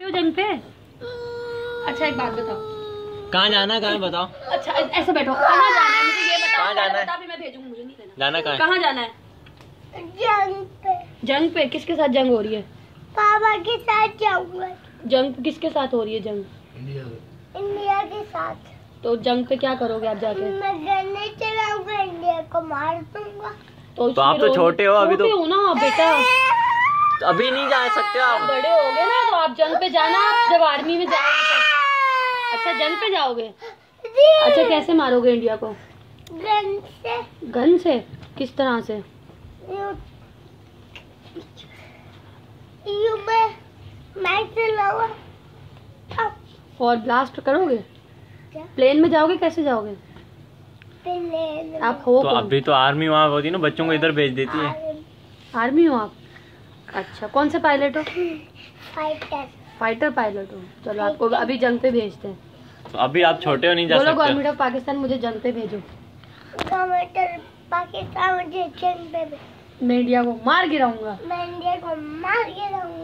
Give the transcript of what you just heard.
जंग पे। अच्छा एक बात बताओ, कहाँ जाना है, कहाँ बताओ। अच्छा ऐसे बैठो, कहाँ जाना है मुझे ये बताओ। कहाँ जाना है? बता भी मैं भेजूंगी, मुझे नहीं देना। जाना कहाँ है? कहाँ जाना है? जंग पे। जंग पे? किसके साथ जंग हो रही है? पापा के साथ जाऊंगा। जंग किसके साथ हो रही है जंग? इंडिया के साथ। तो जंग पे क्या करोगे आप जाके? मैं गन्ने चलाऊंगा, इंडिया को मार दूंगा। तो आप तो छोटे हो अभी, तो छोटे हो ना बेटा, तो अभी नहीं जा सकते हो आप आप। बड़े हो गए ना, तो आप जंग पे जाना, आप जब आर्मी में जाओगे तो। अच्छा जंग पे जाओगे? अच्छा कैसे मारोगे इंडिया को? गन से। गन से? किस तरह से? मैं चलाऊंगा। और ब्लास्ट करोगे? क्या? प्लेन में जाओगे? कैसे जाओगे? प्लेन। आप हो तो कौन? अभी तो आर्मी वहाँ होती है ना, बच्चों को इधर भेज देती है। आर्मी हो आप? अच्छा कौन से पायलट हो? फाइटर। फाइटर पायलट हो। चलो आपको अभी जंग पे भेजते हैं। तो अभी आप छोटे हो, नहीं जा बोलो सकते। गवर्नमेंट ऑफ पाकिस्तान मुझे जंग पे भेजो। गवर्नमेंट पाकिस्तान मुझे जंग पे। मैं इंडिया को मार गिराऊंगा। मैं इंडिया को मार के रहूंगा।